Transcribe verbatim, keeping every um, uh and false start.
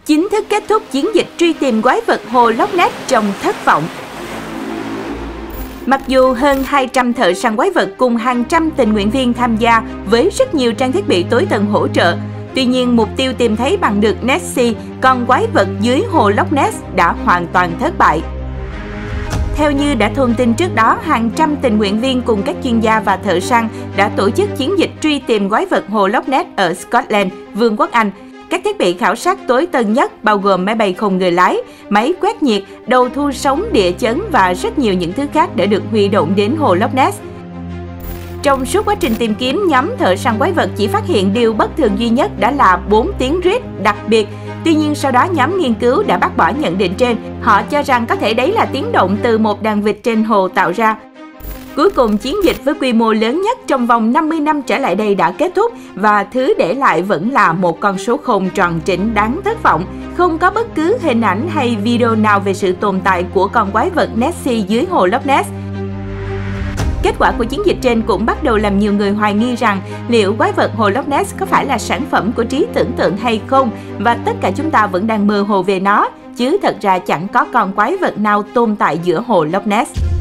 chính thức kết thúc chiến dịch truy tìm quái vật hồ Loch Ness trong thất vọng. Mặc dù hơn hai trăm thợ săn quái vật cùng hàng trăm tình nguyện viên tham gia với rất nhiều trang thiết bị tối tân hỗ trợ, tuy nhiên mục tiêu tìm thấy bằng được Nessie, con quái vật dưới hồ Loch Ness, đã hoàn toàn thất bại. Theo như đã thông tin trước đó, hàng trăm tình nguyện viên cùng các chuyên gia và thợ săn đã tổ chức chiến dịch truy tìm quái vật hồ Loch Ness ở Scotland, Vương quốc Anh. Các thiết bị khảo sát tối tân nhất bao gồm máy bay không người lái, máy quét nhiệt, đầu thu sóng địa chấn và rất nhiều những thứ khác đã được huy động đến hồ Loch Ness. Trong suốt quá trình tìm kiếm, nhóm thợ săn quái vật chỉ phát hiện điều bất thường duy nhất đó là bốn tiếng rít đặc biệt. Tuy nhiên sau đó nhóm nghiên cứu đã bác bỏ nhận định trên. Họ cho rằng có thể đấy là tiếng động từ một đàn vịt trên hồ tạo ra. Cuối cùng, chiến dịch với quy mô lớn nhất trong vòng năm mươi năm trở lại đây đã kết thúc và thứ để lại vẫn là một con số không tròn trĩnh đáng thất vọng. Không có bất cứ hình ảnh hay video nào về sự tồn tại của con quái vật Nessie dưới hồ Loch Ness. Kết quả của chiến dịch trên cũng bắt đầu làm nhiều người hoài nghi rằng liệu quái vật hồ Loch Ness có phải là sản phẩm của trí tưởng tượng hay không, và tất cả chúng ta vẫn đang mơ hồ về nó, chứ thật ra chẳng có con quái vật nào tồn tại giữa hồ Loch Ness.